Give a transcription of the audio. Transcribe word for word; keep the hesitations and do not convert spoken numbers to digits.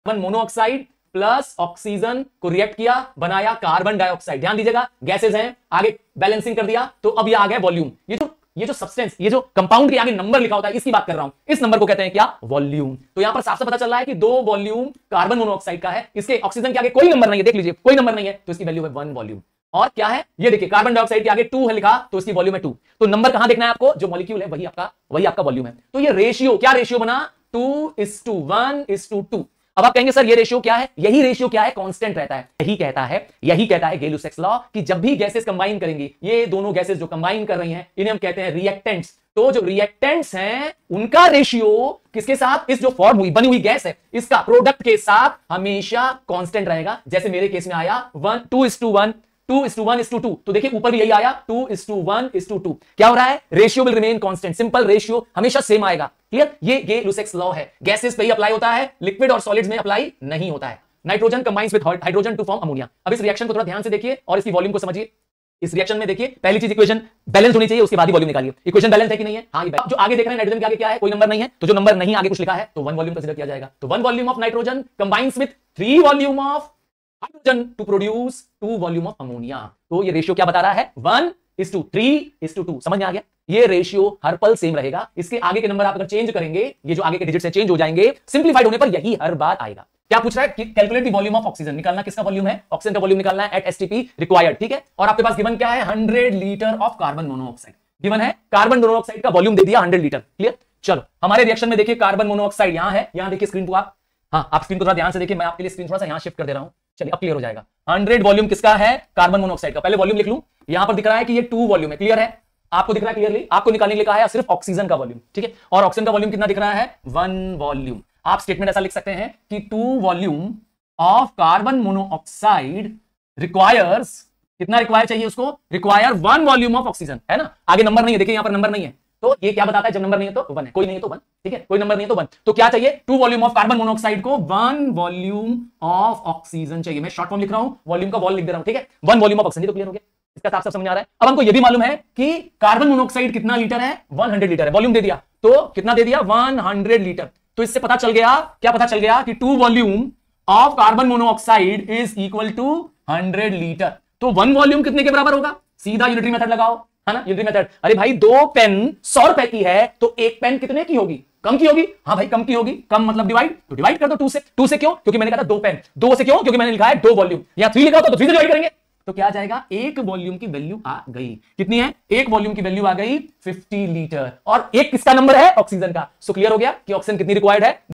Carbon monoxide plus oxygen को react किया, बनाया कार्बन डाइऑक्साइड। ध्यान दीजिएगा, गैसेस हैं, आगे बैलेंसिंग कर दिया, तो अब ये आ गया वॉल्यूम। ये जो ये जो सब्सटेंस, ये जो कंपाउंड के आगे नंबर लिखा होता है, इसकी बात कर रहा हूं। इस नंबर को कहते हैं क्या? वॉल्यूम। तो यहां पर साफ साफ पता चल रहा है कि दो वॉल्यूम कार्बन मोनोऑक्साइड का है, इसके ऑक्सीजन के आगे कोई नंबर नहीं है, देख लीजिए कोई नंबर नहीं है, तो इसकी वैल्यू है वन वॉल्यूम। और क्या है ये देखिए, कार्बन डाइऑक्साइड के आगे टू है लिखा, तो इसकी वॉल्यूम है टू। तो नंबर कहां देखना है आपको? जो मॉलिक्यूल है वही आपका वही आपका वॉल्यूम है। तो ये रेशियो, क्या रेशियो बना? Two is to one is to two. अब आप कहेंगे सर ये रेशियो क्या है? यही रेशियो क्या है? कांस्टेंट रहता है। यही कहता है यही कहता है गै-लुसैक्स लॉ कि जब भी गैसेस कंबाइन करेंगी, ये दोनों गैसेस जो कंबाइन कर रही हैं, इन्हें हम कहते हैं रिएक्टेंट्स। तो जो रिएक्टेंट्स हैं उनका रेशियो किसके साथ? इस जो फॉर्म हुई बनी हुई गैस है, इसका प्रोडक्ट के साथ हमेशा कांस्टेंट रहेगा। जैसे मेरे केस में आया one two is to one, two is to one is to two. तो देखिए ऊपर भी यही आया, two is to one is to two. क्या हो रहा है? Ratio will remain constant. Simple, ratio हमेशा सेम आएगा। क्लियर? ये गै-लुसैक्स लॉ है। गैसेस पे ही अप्लाई होता है, लिक्विड और सॉलिड्स में अप्लाई नहीं होता है। Nitrogen combines with hydrogen to form ammonia. अब इस रिएक्शन को थोड़ा ध्यान से देखिए और इसकी वॉल्यूम को समझिए। इस रिएक्शन में देखिए, पहली चीज इक्वेशन बैलेंस होनी चाहिए, उसके बाद ही वॉल्यूम निकालिए। इक्वेशन बैलेंस है कि नहीं है? हाँ, ये जो आगे देख रहे हैं नाइट्रोजन के आगे क्या है? कोई नंबर नहीं है, तो जो नंबर नहीं आगे कुछ लिखा है तो वन वॉल्यूम कंसीडर किया जाएगा। तो one volume of nitrogen combines with three volume of hydrogen to produce two volume of ammonia. तो ये रेशियो क्या बता रहा है? One is to three is to two. समझ में आ गया? ये रेशियो हर पल सेम रहेगा। इसके आगे के नंबर आप अगर चेंज करेंगे, ये जो आगे के डिजिट से चेंज हो जाएंगे, सिंप्लीफाइड होने पर यही हर बार आएगा। क्या पूछ रहा है कि calculate the volume of oxygen. निकालना किसका वॉल्यूम है? ऑक्सीजन का वॉल्यूम निकालना है एट एसटीपी रिक्वायर्ड। ठीक है, और आपके पास गिवन क्या है? Hundred litre of carbon monoxide given है। कार्बन मोनोऑक्साइड का वॉल्यूम दे दिया हंड्रेड लीटर। क्लियर? चलो हमारे रिएक्शन में देखिए, कार्बन मोनोऑक्साइड यहां है, यहां देखिए स्क्रीन को आप, हाँ आप स्क्रीन को थोड़ा ध्यान से देखिए, मैं आपके लिए स्क्रीन थोड़ा सा यहां शिफ्ट कर दे रहा हूं। चलिए अब क्लियर हो जाएगा। हंड्रेड वॉल्यूम किसका है? कार्बन मोनोऑक्साइड का। पहले वॉल्यूम लिख लूं, यहां पर दिख रहा है कि ये टू वॉल्यूम है। क्लियर है? आपको दिख रहा है क्लियरली? आपको निकालने के लिए कहा है सिर्फ ऑक्सीजन का वॉल्यूम। ठीक है, और ऑक्सीजन का वॉल्यूम कितना दिख रहा है? One volume. आप स्टेटमेंट ऐसा लिख सकते हैं कि two volume of carbon monoxide requires, कितना रिक्वायर चाहिए उसको? Require one volume of oxygen. है ना? आगे नंबर नहीं है, देखिए यहां पर नंबर नहीं है, तो ये क्या बताता है? जब नंबर नहीं है तो वन है, कोई नहीं है तो वन। ठीक है, कोई नंबर नहीं है तो वन। तो क्या चाहिए? Two volume of carbon monoxide को वन वॉल्यूम ऑफ ऑक्सीजन चाहिए। मैं शॉर्ट फॉर्म लिख रहा हूं, वॉल्यूम का वॉल लिख दे रहा हूं। ठीक है, वन वॉल्यूम ऑफ ऑक्सीजन। तो क्लियर हो गया? इसका साफ साफ समझ आ रहा है। अब हमको यह भी मालूम है कि कार्बन मोनोऑक्साइड कितना लीटर है? हंड्रेड लीटर है। वॉल्यूम दे दिया, तो कितना दे दिया? Hundred litre. तो इससे पता चल गया, क्या पता चल गया? कि two volume of carbon monoxide is equal to hundred litre. तो वन वॉल्यूम कितने के बराबर होगा? सीधा यूनिटरी मेथड लगाओ, है ना? Unitary method. अरे भाई दो पेन सौ रुपए की है, तो एक पेन कितने की होगी? कम की होगी। हाँ भाई कम की होगी। कम मतलब डिवाइड, तो डिवाइड कर दो टू से। टू से क्यों? क्योंकि मैंने कहा था दो पेन। दो से क्यों? क्योंकि मैंने लिखा है दो वॉल्यूम। यहां थ्री लिखा होता तो थ्री से डिवाइड करेंगे, तो क्या आ जाएगा? एक वॉल्यूम की वैल्यू आ गई। कितनी है? एक वॉल्यूम की वैल्यू आ गई फिफ्टी लीटर। और एक किसका नंबर है? ऑक्सीजन का। सो क्लियर हो गया कि ऑक्सीजन कितनी रिक्वायर्ड है?